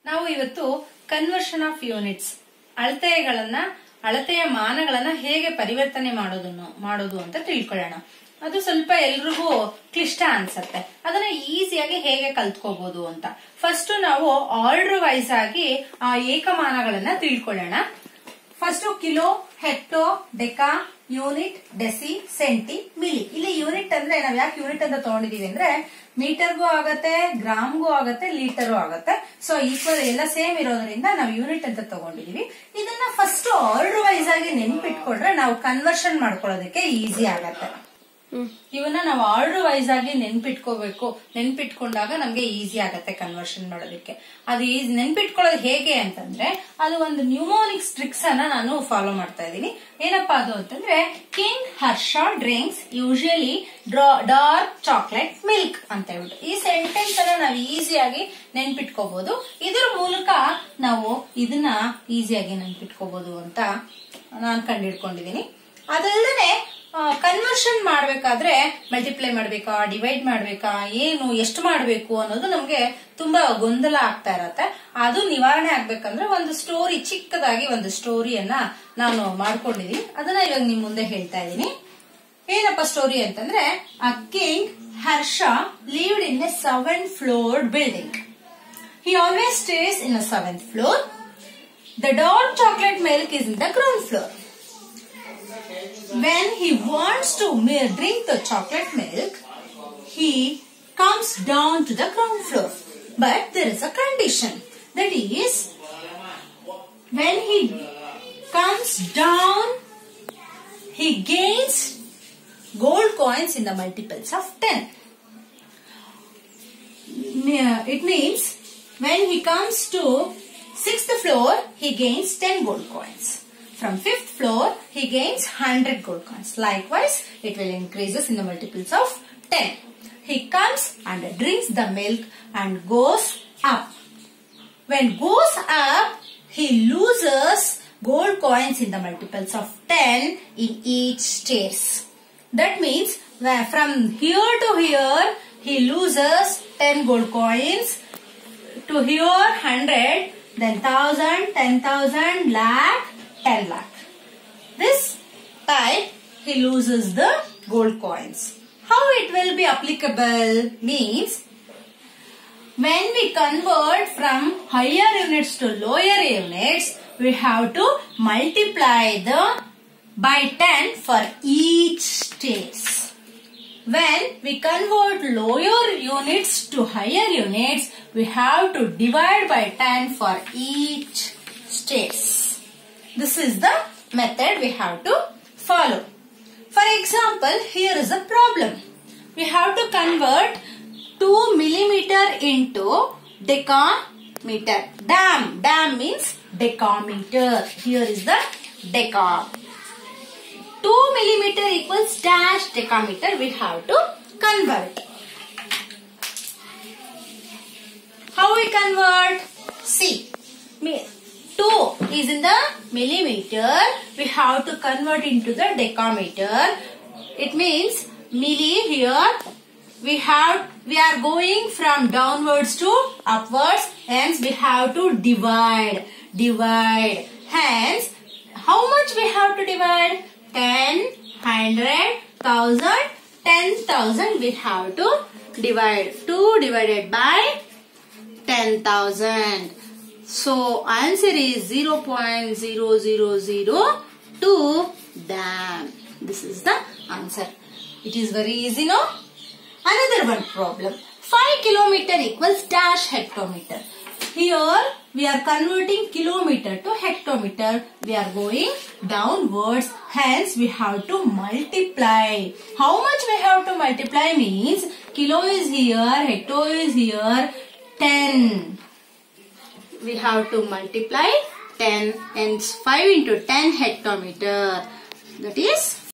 ನಾವು ಇವತ್ತು conversion of units ಅಳತೆಯ ಮಾನಗಳನ್ನ ಹೇಗೆ ಪರಿವರ್ತನೆ ಮಾಡೋದು ಅಂತ ತಿಳ್ಕೊಳ್ಳೋಣ. ಅದು ಸ್ವಲ್ಪ ಎಲ್ರಿಗೂ ಕ್ಲಿಷ್ಟ ಅನ್ಸತ್ತೆ. ಅದನ್ನ ಈಸಿಯಾಗಿ ಹೇಗೆ ಕಲ್ತ್ಕೋಬಹುದು ಅಂತ ಫಸ್ಟ್ ನಾವು ಆರ್ಡರ್ ವೈಸ್ ಆಗಿ ಆ ಏಕಮಾನಗಳನ್ನ ತಿಳ್ಕೊಳ್ಳೋಣ. First kilo, hecto, deca, unit, deci, centi, milli. ಇಲ್ಲಿ ಯೂನಿಟ್ ಅಂದ್ರೆ ನಾವ್ ಯಾಕೆ ಯೂನಿಟ್ ಅಂತ ತಗೊಂಡಿದೀವಿ ಅಂದ್ರೆ ಮೀಟರ್ಗೂ ಆಗತ್ತೆ, ಗ್ರಾಮ್ಗೂ ಆಗತ್ತೆ, ಲೀಟರ್ಗೂ ಆಗತ್ತೆ. ಸೊ ಈಕ್ವಲ್ ಎಲ್ಲ ಸೇಮ್ ಇರೋದ್ರಿಂದ ನಾವು ಯೂನಿಟ್ ಅಂತ ತಗೊಂಡಿದೀವಿ. ಇದನ್ನ ಫಸ್ಟ್ ಆರ್ಡರ್ ವೈಸ್ ಆಗಿ ನೆನ್ಪಿಟ್ಕೊಂಡ್ರೆ ನಾವು ಕನ್ವರ್ಷನ್ ಮಾಡ್ಕೊಳ್ಳೋದಕ್ಕೆ ಈಸಿ ಆಗತ್ತೆ. ಇವನ್ನ ನಾವು ಆರ್ಡರ್ ವೈಸ್ ಆಗಿ ನೆನ್ಪಿಟ್ಕೊಂಡಾಗ ನಮ್ಗೆ ಈಸಿ ಆಗತ್ತೆ ಕನ್ವರ್ಷನ್ ಮಾಡೋದಕ್ಕೆ. ಅದು ನೆನ್ಪಿಟ್ಕೊಳ್ಳೋದು ಹೇಗೆ ಅಂತಂದ್ರೆ ಅದು ಒಂದು ನ್ಯೂಮೋನಿಕ್ಸ್ ಟ್ರಿಕ್ಸ್ ಅನ್ನ ನಾನು ಫಾಲೋ ಮಾಡ್ತಾ ಇದ್ದೀನಿ. ಏನಪ್ಪಾ ಅದು ಅಂತಂದ್ರೆ king Harsha drinks usually dark chocolate milk ಅಂತ ಹೇಳ್ಬಿಟ್ಟು ಈ ಸೆಂಟೆನ್ಸ್ ಅನ್ನ ನಾವು ಈಸಿಯಾಗಿ ನೆನ್ಪಿಟ್ಕೋಬಹುದು. ಇದರ ಮೂಲಕ ನಾವು ಇದನ್ನ ಈಸಿಯಾಗಿ ನೆನ್ಪಿಟ್ಕೋಬಹುದು ಅಂತ ನಾನು ಕಂಡಿಡ್ಕೊಂಡಿದ್ದೀನಿ. ಅದಲ್ಲದೆ ಕನ್ವರ್ಷನ್ ಮಾಡ್ಬೇಕಾದ್ರೆ ಮಲ್ಟಿಪ್ಲೈ ಮಾಡ್ಬೇಕಾ, ಡಿವೈಡ್ ಮಾಡ್ಬೇಕಾ, ಏನು ಎಷ್ಟು ಮಾಡ್ಬೇಕು ಅನ್ನೋದು ನಮ್ಗೆ ತುಂಬಾ ಗೊಂದಲ ಆಗ್ತಾ ಇರತ್ತೆ. ಅದು ನಿವಾರಣೆ ಆಗ್ಬೇಕಂದ್ರೆ ಒಂದು ಸ್ಟೋರಿ, ಚಿಕ್ಕದಾಗಿ ಒಂದು ಸ್ಟೋರಿಯನ್ನ ನಾನು ಮಾಡ್ಕೊಂಡಿದೀನಿ. ಅದನ್ನ ಇವಾಗ ನಿಮ್ ಮುಂದೆ ಹೇಳ್ತಾ ಇದ್ದೀನಿ. ಏನಪ್ಪ ಸ್ಟೋರಿ ಅಂತಂದ್ರೆ ಅ king Harsha lived in a 7th-floor building. He always stays in a 7th floor. The dark chocolate milk is in the ground floor. When he wants to drink the chocolate milk, he comes down to the ground floor. But there is a condition. That is, when he comes down, he gains gold coins in the multiples of 10. It means when he comes to 6th floor, he gains 10 gold coins. From 5th floor, he gains 100 gold coins. Likewise, it will increases in the multiples of 10. He comes and drinks the milk and goes up. When goes up, he loses gold coins in the multiples of 10 in each stairs. That means from here to here, he loses 10 gold coins. To here 100, then 1000, 10,000, lakh, 10 lakh. This time he loses the gold coins. How it will be applicable means when we convert from higher units to lower units, we have to multiply by 10 for each stage. When we convert lower units to higher units, we have to divide by 10 for each stage. This is the method we have to follow. For example, here is a problem. We have to convert 2 millimeter into decameter. Dam means decameter. Here is the deca. 2 millimeter equals dash decameter. We have to convert. How we convert? See. 2 is in the millimeter. We have to convert into the decameter. It means milli here. We are going from downwards to upwards. Hence we have to divide. Hence how much we have to divide? 10, 100, 1000, 10,000 we have to divide. 2 divided by 10,000. So answer is 0.0002 dam. This is the answer. It is very easy, no? Another one problem. 5 kilometer equals dash hectometer. Here we are converting kilometer to hectometer. We are going downwards. Hence we have to multiply. How much we have to multiply means kilo is here, hecto is here, 10. We have to multiply 10 and 5 into 10 hectometer. That is